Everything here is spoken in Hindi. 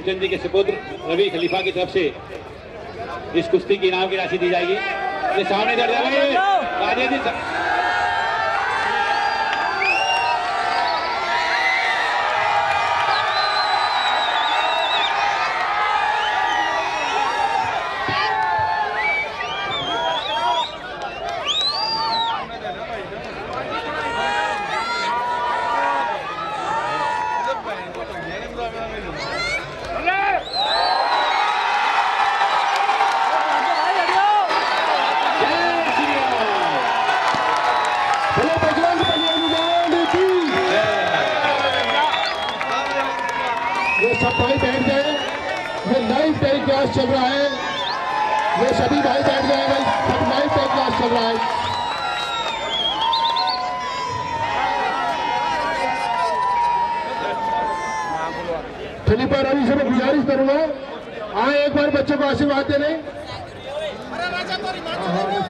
चंद जी के सुपुत्र रवि खलीफा की तरफ से इस कुश्ती की इनाम की राशि दी जाएगी। ये सामने दर्ज है सब भाई बैठ गए। ये लाइव टेलीकास्ट चल रहा है। ये सभी भाई बैठ गए भाई, सब लाइव टेलीकास्ट चल रहा है। खलीफा रवि से मैं गुजारिश करूंगा, आए एक बार बच्चों को आशीर्वाद देने।